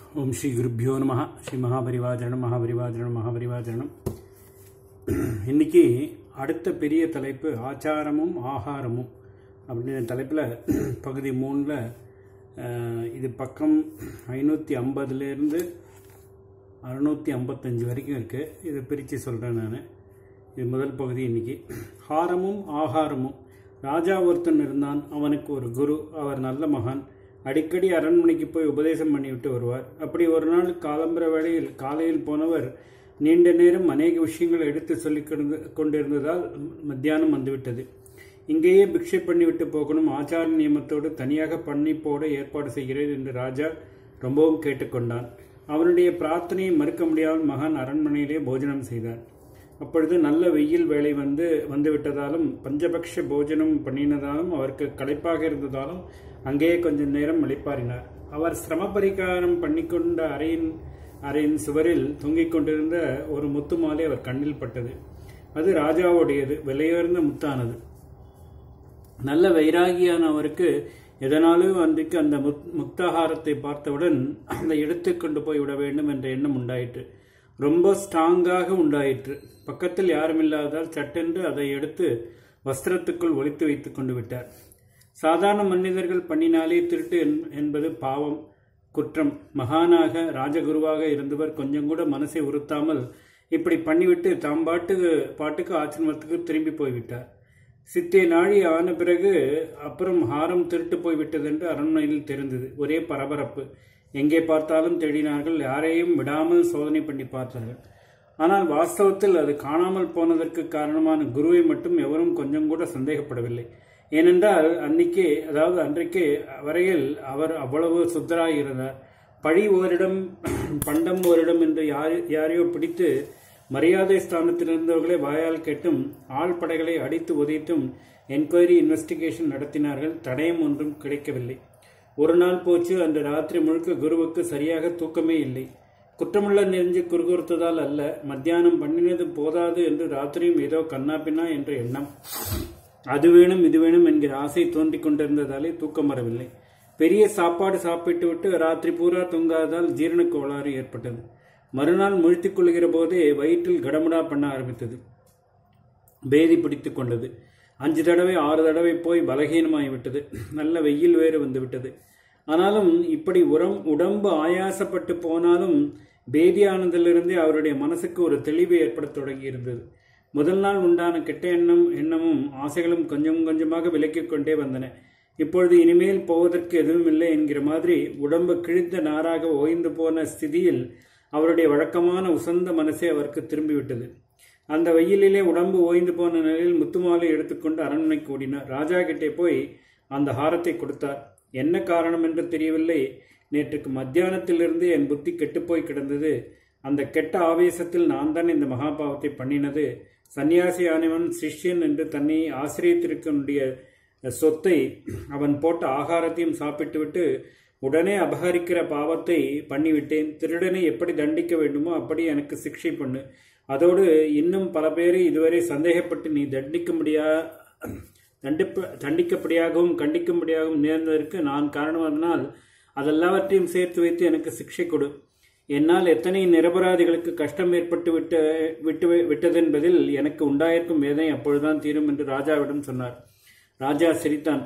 ஓம் ஸ்ரீ குருப்பியோ நமஹ. ஸ்ரீ மகாபரிவாஜனம் மகாபரிவாஜனம் மகாபரிவாஜனம். இன்னைக்கு அடுத்த பெரிய தலைப்பு ஆச்சாரமும் ஆகாரமும் அப்படின்ற தலைப்பில் பகுதி 3ல் இது பக்கம் 550லேருந்து 655 வரைக்கும் இருக்குது. இதை பிரித்து சொல்கிறேன் நான். இது முதல் பகுதி. இன்னைக்கு ஹாரமும் ஆகாரமும். ராஜா ஒருத்தன் இருந்தான். அவனுக்கு ஒரு குரு. அவர் நல்ல மகான். அடிக்கடி அரண்மனைக்கு போய் உபதேசம் பண்ணிவிட்டு வருவார். அப்படி ஒரு நாள் காலம்பர வேளையில் காலையில் போனவர் நீண்ட நேரம் அநேக விஷயங்கள் எடுத்து சொல்லிக் கொண்டிருந்ததால் மத்தியானம் வந்துவிட்டது. இங்கேயே பிக்ஷை பண்ணிவிட்டு போகணும், ஆச்சார நியமத்தோடு தனியாக பண்ணி போட ஏற்பாடு செய்கிறேன் என்று ராஜா ரொம்பவும் கேட்டுக்கொண்டான். அவனுடைய பிரார்த்தனையை மறுக்க முடியாமல் மகான் அரண்மனையிலே போஜனம் செய்தார். அப்பொழுது நல்ல வெயில் வேலை வந்துவிட்டதாலும் பஞ்சபக்ஷ போஜனம் பண்ணினதாலும் அவருக்கு களைப்பாக இருந்ததாலும் அங்கேயே கொஞ்சம் நேரம் இளைப்பாறினார். அவர் சிரம பரிகாரம் பண்ணிக்கொண்ட அறையின் சுவரில் தொங்கிக் கொண்டிருந்த ஒரு முத்து மாலை அவர் கண்ணில் பட்டது. அது ராஜாவுடையது. விலையுயர்ந்த முத்தானது. நல்ல வைராகியான அவருக்கு எதனாலும் அன்றைக்கு அந்த முக்தாகாரத்தை பார்த்தவுடன் அதை எடுத்து கொண்டு போய் விட வேண்டும் என்ற எண்ணம் உண்டாயிற்று. ரொம்ப ஸ்ட்ராங்காக உண்டாயிற்று. பக்கத்தில் யாரும் இல்லாததால் சட்டென்று அதை எடுத்து வஸ்திரத்துக்குள் ஒளித்து வைத்துக் கொண்டு விட்டார். சாதாரண மனிதர்கள் பண்ணினாலே திருட்டு என்பது பாவம், குற்றம். மகானாக ராஜகுருவாக இருந்தவர் கொஞ்சம் கூட மனசை உறுத்தாமல் இப்படி பண்ணிவிட்டு தாம் பாட்டுக்கு ஆசிரமத்துக்கு திரும்பி போய்விட்டார். சித்தே நாழி ஆன பிறகு அப்புறம் ஹாரம் திருட்டு போய்விட்டதென்று அரண்மனையில் தெரிந்தது. ஒரே பரபரப்பு. எங்கே பார்த்தாலும் தேடினார்கள். யாரையும் விடாமல் சோதனை பண்ணி பார்த்தார்கள். ஆனால் வாஸ்தவத்தில் அது காணாமல் போனதற்கு காரணமான குருவை மட்டும் எவரும் கொஞ்சம் கூட சந்தேகப்படவில்லை. ஏனென்றால் அன்றைக்கு வரையில் அவர் அவ்வளவு சுத்தராக இருந்தார். பழி ஓரிடம் பண்டம் ஓரிடம் என்று யாரையோ பிடித்து மரியாதை ஸ்தானத்தில் இருந்தவர்களை வாயால் கேட்டும் ஆள் படைகளை அடித்து உதைத்தும் என்கொயரி இன்வெஸ்டிகேஷன் நடத்தினார்கள். தடயம் ஒன்றும் கிடைக்கவில்லை. ஒரு நாள் போச்சு. அன்று ராத்திரி முழுக்க குருவுக்கு சரியாக தூக்கமே இல்லை. குற்றமுள்ள நெறிஞ்சு குறுகுறுத்ததால் அல்ல, மத்தியானம் பண்ணினது போதாது என்று ராத்திரியும் ஏதோ கண்ணாப்பின்னா என்ற எண்ணம். அது வேணும் இது வேணும் என்கிற ஆசை தோன்றிக் கொண்டிருந்ததாலே தூக்கம் வரவில்லை. பெரிய சாப்பாடு சாப்பிட்டு விட்டு ராத்திரி பூரா தூங்காததால் ஜீரண கோளாறு ஏற்பட்டது. மறுநாள் முழித்துக் கொள்கிற போதே வயிற்றில் கடமுடா பண்ண ஆரம்பித்தது. பேதி பிடித்துக் கொண்டது. 5 தடவை 6 தடவை போய் பலகீனமாகிவிட்டது. நல்ல வெயில் வேறு வந்துவிட்டது. ஆனாலும் இப்படி உடம்பு ஆயாசப்பட்டு போனாலும் பேதியானதிலிருந்தே அவருடைய மனசுக்கு ஒரு தெளிவு ஏற்பட தொடங்கியிருந்தது. முதல் நாள் உண்டான கெட்ட எண்ணமும் ஆசைகளும் கொஞ்சம் கொஞ்சமாக விலக்கிக் கொண்டே வந்தன. இப்பொழுது இனிமேல் போவதற்கு எதுவும் இல்லை என்கிற மாதிரி உடம்பு கிழித்த நாராக ஓய்ந்து போன ஸ்திதியில் அவருடைய வழக்கமான உசந்த மனசே அவருக்கு திரும்பிவிட்டது. அந்த வெயிலிலே உடம்பு ஓய்ந்து போன நிலையில் முத்துமாலை எடுத்துக்கொண்டு அரண்மனைக்கு ஓடினார். ராஜா கிட்டே போய் அந்த ஹாரத்தை கொடுத்தார். என்ன காரணம் என்று தெரியவில்லை. நேற்றுக்கு மத்தியானத்திலிருந்து என் புத்தி கெட்டுப்போய் கிடந்தது. அந்த கெட்ட ஆவேசத்தில் நான் தான் இந்த மகாபாவத்தை பண்ணினது. சன்னியாசியானவன் சிஷ்யன் என்று தன்னை ஆசிரியத்திற்கனுடைய சொத்தை அவன் போட்ட ஆகாரத்தையும் சாப்பிட்டுவிட்டு உடனே அபகரிக்கிற பாவத்தை பண்ணிவிட்டேன். திருடனை எப்படி தண்டிக்க வேண்டுமோ அப்படி எனக்கு சிக்ஷை பண்ணு. அதோடு இன்னும் பல பேரை இதுவரை சந்தேகப்பட்டு நீ தண்டிக்கப்படியாகவும் கண்டிக்கும்படியாகவும் நேர்ந்ததற்கு நான் காரணமானால் அதெல்லாவற்றையும் சேர்த்து வைத்து எனக்கு சிக்ஷை கொடு. என்னால் எத்தனை நிரபராதிகளுக்கு கஷ்டம் ஏற்பட்டு விட்டதென்பதில் எனக்கு உண்டாயிருக்கும் வேதனை அப்பொழுதுதான் தீரும் என்று ராஜாவிடம் சொன்னார். ராஜா சிரித்தான்.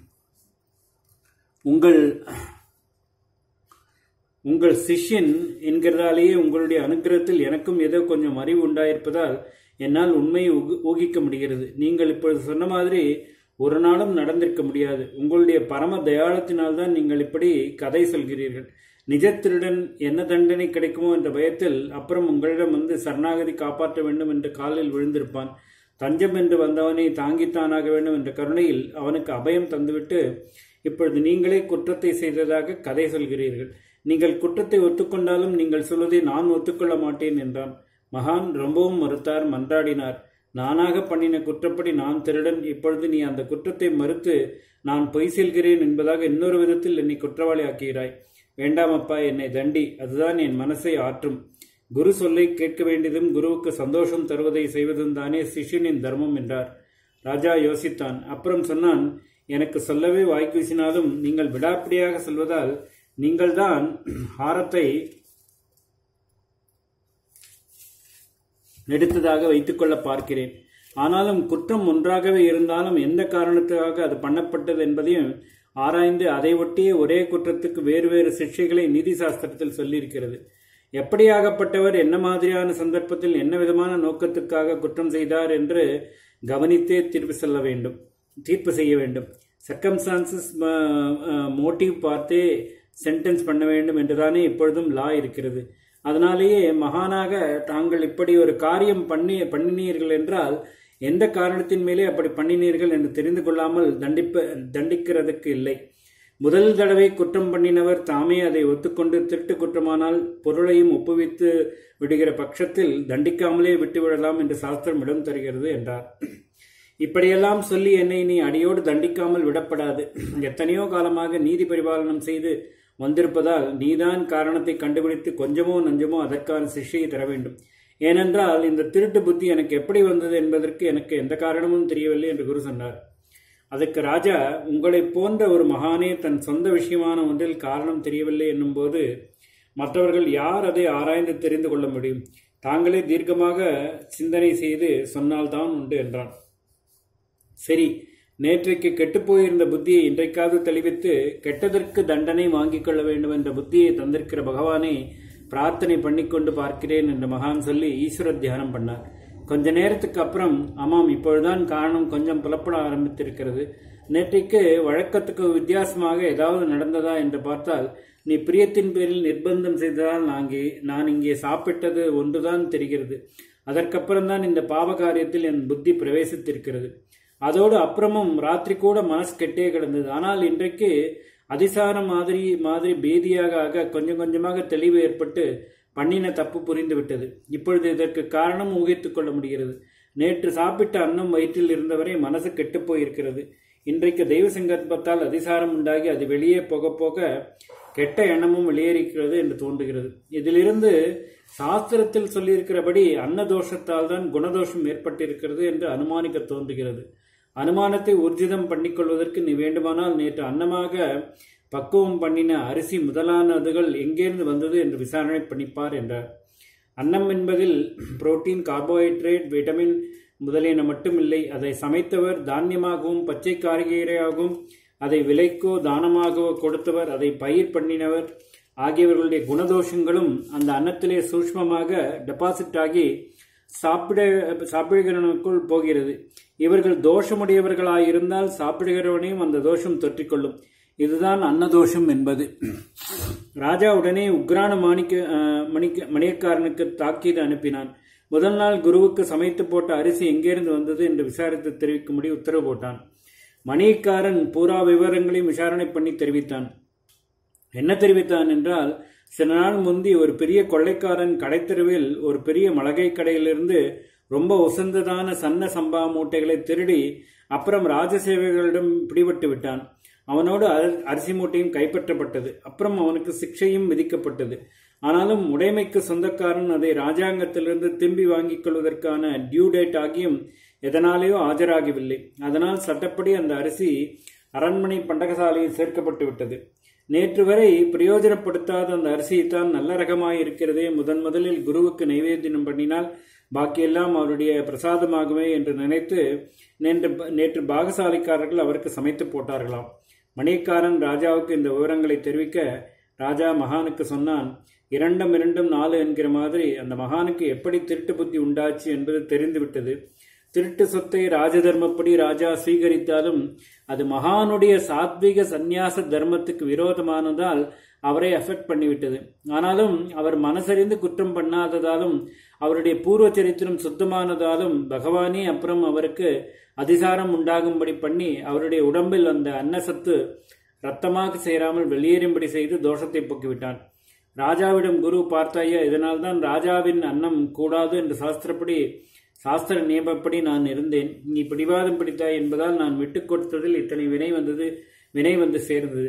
உங்கள் சிஷ்யன் என்கிறதாலேயே உங்களுடைய அனுகிரகத்தில் எனக்கும் ஏதோ கொஞ்சம் அறிவு உண்டாயிருப்பதால் என்னால் உண்மையை ஊகிக்க முடிகிறது. நீங்கள் இப்பொழுது சொன்ன மாதிரி ஒரு நாளும் நடந்திருக்க முடியாது. உங்களுடைய பரம தயாளத்தினால்தான் நீங்கள் இப்படி கதை சொல்கிறீர்கள். நிஜ திருடன் என்ன தண்டனை கிடைக்குமோ என்ற பயத்தில் அப்புறம் உங்களிடம் வந்து சரணாகதி காப்பாற்ற வேண்டும் என்று காலில் விழுந்திருப்பான். தஞ்சம் என்று வந்தவனை தாங்கித்தானாக வேண்டும் என்ற கருணையில் அவனுக்கு அபயம் தந்துவிட்டு இப்பொழுது நீங்களே குற்றத்தை செய்ததாக கதை சொல்கிறீர்கள். நீங்கள் குற்றத்தை ஒத்துக்கொண்டாலும் நீங்கள் சொல்வதை நான் ஒத்துக்கொள்ள மாட்டேன் என்றான். மகான் ரொம்பவும் மறுத்தார், மன்றாடினார். நானாக பண்ணின குற்றப்படி நான் திருடன். இப்பொழுது நீ அந்த குற்றத்தை மறுத்து நான் பொய் செல்கிறேன் என்பதாக இன்னொரு விதத்தில் என்னை குற்றவாளி ஆக்குகிறாய். வேண்டாம் அப்பா, என்னை தண்டி. அதுதான் என் மனசை ஆற்றும். குரு சொல்லை கேட்க வேண்டியதும் குருவுக்கு சந்தோஷம் தருவதை செய்வதும் தானே சிஷ்யனின் தர்மம் என்றார். ராஜா யோசித்தான். அப்புறம் சொன்னான், எனக்கு சொல்லவே வாய்க்கு வீசினாலும் நீங்கள் விடாப்பிடியாக சொல்வதால் நீங்கள்தான் ஹாரத்தை எடுத்ததாக வைத்துக்கொள்ள பார்க்கிறேன். ஆனாலும் குற்றம் ஒன்றாகவே இருந்தாலும் எந்த காரணத்துக்காக அது பண்ணப்பட்டது என்பதையும் ஆராய்ந்து அதை ஒட்டிய ஒரே குற்றத்துக்கு வேறு வேறு சிக்ஷைகளை நீதி சாஸ்திரத்தில் சொல்லியிருக்கிறது. எப்படியாகப்பட்டவர் என்ன மாதிரியான சந்தர்ப்பத்தில் என்ன விதமான நோக்கத்துக்காக குற்றம் செய்தார் என்று கவனித்தே தீர்ப்பு செய்ய வேண்டும். சர்க்கம்ஸ்டான்சஸ் மோட்டிவ் பார்த்தே சென்டென்ஸ் பண்ண வேண்டும் என்றுதானே இப்பொழுதும் லா இருக்கிறது. அதனாலேயே மகானாக தாங்கள் இப்படி ஒரு காரியம் பண்ணினீர்கள் என்றால் எந்த காரணத்தின் மேலே அப்படி பண்ணினீர்கள் என்று தெரிந்து கொள்ளாமல் தண்டிக்கிறதுக்கு இல்லை. முதல் தடவை குற்றம் பண்ணினவர் தாமே அதை ஒத்துக்கொண்டு திருட்டு குற்றமானால் பொருளையும் ஒப்புவித்து விடுகிற பட்சத்தில் தண்டிக்காமலே விட்டுவிடலாம் என்று சாஸ்திரம் இடம் தருகிறது என்றார். இப்படியெல்லாம் சொல்லி என்னை நீ அடியோடு தண்டிக்காமல் விடப்படாது. எத்தனையோ காலமாக நீதி பரிபாலனம் செய்து வந்திருப்பதால் நீதான் காரணத்தை கண்டுபிடித்து கொஞ்சமோ நஞ்சமோ அதற்கான சிக்ஷையை தர வேண்டும். ஏனென்றால் இந்த திருட்டு புத்தி எனக்கு எப்படி வந்தது என்பதற்கு எனக்கு எந்த காரணமும் தெரியவில்லை என்று குரு சொன்னார். அதற்கு ராஜா, உங்களைப் போன்ற ஒரு மகானே தன் சொந்த விஷயமான ஒன்றில் காரணம் தெரியவில்லை என்னும் போது மற்றவர்கள் யார் அதை ஆராய்ந்து தெரிந்து கொள்ள முடியும்? தாங்களே தீர்க்கமாக சிந்தனை செய்து சொன்னால்தான் உண்டு என்றான். சரி, நேற்றைக்கு கெட்டுப்போயிருந்த புத்தியை இன்றைக்காவது தெளிவித்து கெட்டதற்கு தண்டனை வாங்கிக் கொள்ள வேண்டும் என்ற புத்தியை தந்திருக்கிற பகவானை பிரார்த்தனை பண்ணிக்கொண்டு பார்க்கிறேன் என்று மகான் சொல்லி ஈஸ்வர தியானம் பண்ணார். கொஞ்ச நேரத்துக்கு அப்புறம், ஆமாம், இப்பொழுதுதான் காரணம் கொஞ்சம் புலப்பட ஆரம்பித்திருக்கிறது. நேற்றைக்கு வழக்கத்துக்கு வித்தியாசமாக ஏதாவது நடந்ததா என்று பார்த்தால், நீ பிரியத்தின் பேரில் நிர்பந்தம் செய்ததால் நான் இங்கே சாப்பிட்டது ஒன்றுதான் தெரிகிறது. அதற்கப்புறம்தான் இந்த பாவ காரியத்தில் என் புத்தி பிரவேசித்திருக்கிறது. அதோடு அப்புறமும் ராத்திரி கூட மனசு கெட்டே கிடந்தது. ஆனால் இன்றைக்கு அதிசாரம் மாதிரி பேதியாக கொஞ்சம் கொஞ்சமாக தெளிவு ஏற்பட்டு பண்ணின தப்பு புரிந்து விட்டது. இப்பொழுது இதற்கு காரணம் ஊகித்துக் கொள்ள முடிகிறது. நேற்று சாப்பிட்ட அன்னம் வயிற்றில் இருந்தவரை மனசு கெட்டுப்போயிருக்கிறது. இன்றைக்கு தெய்வ சங்கல்பத்தால் அதிசாரம் உண்டாகி அது வெளியே போக போக கெட்ட எண்ணமும் வெளியேறிக்கிறது என்று தோன்றுகிறது. இதிலிருந்து சாஸ்திரத்தில் சொல்லியிருக்கிறபடி அன்னதோஷத்தால் தான் குணதோஷம் ஏற்பட்டிருக்கிறது என்று அனுமானிக்க தோன்றுகிறது. அனுமானத்தை ஊர்ஜிதம் பண்ணிக்கொள்வதற்கு நீ வேண்டுமானால் நேற்று அன்னமாக பக்குவம் பண்ணின அரிசி முதலானதுகள் எங்கேருந்து வந்தது என்று விசாரணை பண்ணிப்பார் என்றார். அன்னம் என்பதில் புரோட்டீன், கார்போஹைட்ரேட், விட்டமின் முதலியன மட்டுமில்லை. அதை சமைத்தவர், தானியமாகவும் பச்சை காய்கறியாகவும் அதை விலைக்கோ தானமாகவோ கொடுத்தவர், அதை பயிர் பண்ணினவர் ஆகியவர்களுடைய குணதோஷங்களும் அந்த அன்னத்திலே சூக்ஷ்மமாக டெபாசிட் ஆகி சாப்பிடுகிறவனுக்குள் போகிறது. இவர்கள் தோஷமுடையவர்களாயிருந்தால் சாப்பிடுகிறவனையும் அந்த தோஷம் தொற்றிக்கொள்ளும். இதுதான் அன்னதோஷம் என்பது. ராஜா உடனே உக்ரான மணியக்காரனுக்கு தாக்கீது அனுப்பினான். முதல் நாள் குருவுக்கு சமைத்து போட்ட அரிசி எங்கிருந்து வந்தது என்று விசாரித்து தெரிவிக்கும்படி உத்தரவு போட்டான். மணியக்காரன் பூரா விவரங்களையும் விசாரணை பண்ணி தெரிவித்தான். என்ன தெரிவித்தான் என்றால், சில நாள் முந்தி ஒரு பெரிய கொள்ளைக்காரன் கடைத்தெருவில் ஒரு பெரிய மளிகை கடையிலிருந்து ரொம்ப உசந்ததான சன்ன சம்பா மூட்டைகளை திருடி அப்புறம் ராஜசேவைகளிடம் பிடிபட்டு விட்டான். அவனோடு அரிசி மூட்டையும் கைப்பற்றப்பட்டது. அப்புறம் அவனுக்கு சிக்ஷையும் விதிக்கப்பட்டது. ஆனாலும் உடைமைக்கு சொந்தக்காரன் அதை ராஜாங்கத்திலிருந்து திரும்பி வாங்கிக் கொள்வதற்கான டியூ டேட் ஆகியும் எதனாலேயோ ஆஜராகவில்லை. அதனால் சட்டப்படி அந்த அரிசி அரண்மனை பண்டகசாலையில் சேர்க்கப்பட்டு விட்டது. நேற்று வரை பிரயோஜனப்படுத்தாத அந்த அரிசியைத்தான் நல்ல ரகமாய் இருக்கிறதே, முதலில் குருவுக்கு நைவேத்தியம் பண்ணினால் பாக்கியெல்லாம் அவருடைய பிரசாதமாகுமே என்று நினைத்து நேற்று பாகசாலைக்காரர்கள் அவருக்கு சமைத்து போட்டார்களாம். மணியக்காரன் ராஜாவுக்கு இந்த விவரங்களை தெரிவிக்க ராஜா மகானுக்கு சொன்னான். 2 4 என்கிற மாதிரி அந்த மகானுக்கு எப்படி திருட்டு புத்தி உண்டாச்சு என்பது தெரிந்துவிட்டது. திருட்டு சொத்தை ராஜதர்மப்படி ராஜா ஸ்வீகரித்தாலும் அது மகானுடைய சாத்விக சந்நியாச தர்மத்துக்கு விரோதமானதால் அவரை அஃபெக்ட் பண்ணிவிட்டது. ஆனாலும் அவர் மனசறிந்து குற்றம் பண்ணாததாலும் அவருடைய பூர்வ சரித்திரம் சுத்தமானதாலும் பகவானே அப்புறம் அவருக்கு அதிசாரம் உண்டாகும்படி பண்ணி அவருடைய உடம்பில் அந்த அன்னசத்து ரத்தமாக சேராமல் வெளியேறும்படி செய்து தோஷத்தை போக்கிவிட்டான். ராஜாவிடம் குரு, பார்த்தாயா, இதனால்தான் ராஜாவின் அன்னம் கூடாது என்று சாஸ்திர நியமப்படி நான் இருந்தேன். நீ பிடிவாதம் பிடித்தாய் என்பதால் நான் விட்டுக் கொடுத்ததில் இத்தனை வினை வந்து சேர்ந்தது.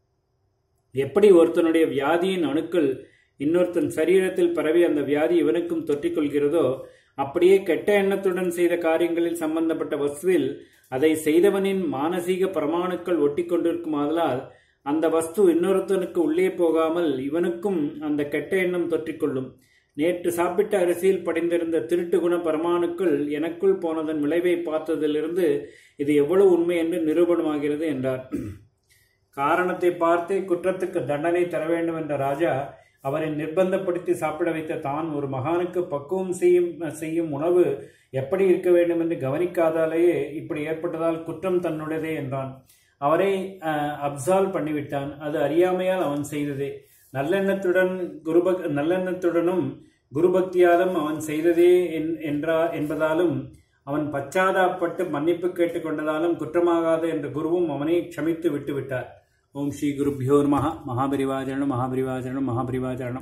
எப்படி ஒருத்தனுடைய வியாதியின் அணுக்கள் இன்னொருத்தன் சரீரத்தில் பரவி அந்த வியாதி இவனுக்கும் தொற்றிக்கொள்கிறதோ, அப்படியே கெட்ட எண்ணத்துடன் செய்த காரியங்களில் சம்பந்தப்பட்ட வஸ்துவில் அதை செய்தவனின் மானசீக பரமாணுக்கள் ஒட்டி கொண்டிருக்கும். ஆதலால் அந்த வஸ்து இன்னொருத்தனுக்கு உள்ளே போகாமல் இவனுக்கும் அந்த கெட்ட எண்ணம் தொற்றிக்கொள்ளும். நேற்று சாப்பிட்ட அரிசியில் படிந்திருந்த திருட்டு குண பரமாணுக்கள் எனக்குள் போனதன் விளைவை பார்த்ததிலிருந்து இது எவ்வளவு உண்மை என்று நிரூபணமாகிறது என்றார். காரணத்தை பார்த்தே குற்றத்துக்கு தண்டனை தர வேண்டும் என்ற ராஜா அவரை நிர்பந்தப்படுத்தி சாப்பிட வைத்த தான் ஒரு மகானுக்கு பக்குவம் செய்யும் உணவு எப்படி இருக்க வேண்டும் என்று கவனிக்காதாலேயே இப்படி ஏற்பட்டதால் குற்றம் தன்னுடையதே என்றான். அவரை அப்சால்வ் பண்ணிவிட்டான். அது அறியாமையால் அவன் செய்ததே. நல்லெண்ணத்துடனும் குருபக்தியாலும் அவன் செய்ததே என்பதாலும் அவன் பச்சாதாப்பட்டு மன்னிப்பு கேட்டுக்கொண்டதாலும் குற்றமாகாது என்ற குருவும் அவனை க்ஷமித்து விட்டுவிட்டார். ஓம் ஸ்ரீ குருபியோ நமஹ. மகாபரிவாஜரணம் மகாபரிவாஜரணம் மகாபரிவாஜரணம்.